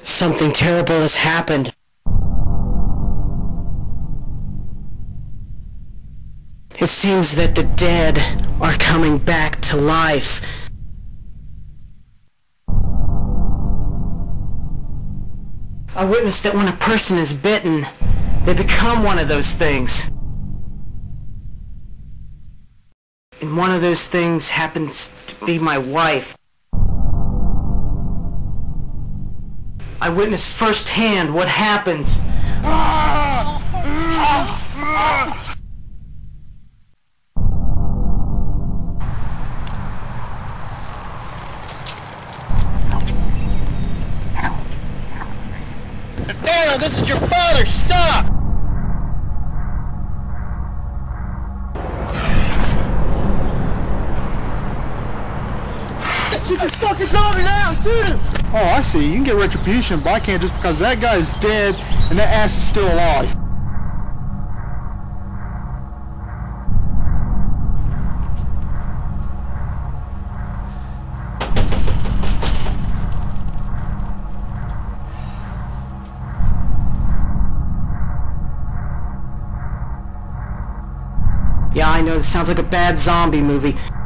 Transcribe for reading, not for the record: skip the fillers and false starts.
Something terrible has happened. It seems that the dead are coming back to life. I witnessed that when a person is bitten, they become one of those things. And one of those things happens to be my wife. I witnessed firsthand what happens. Daniel, this is your father! Stop! Shoot this fucking zombie now! Shoot him! Oh, I see. You can get retribution, but I can't just because that guy is dead and that ass is still alive. Yeah, I know, this sounds like a bad zombie movie.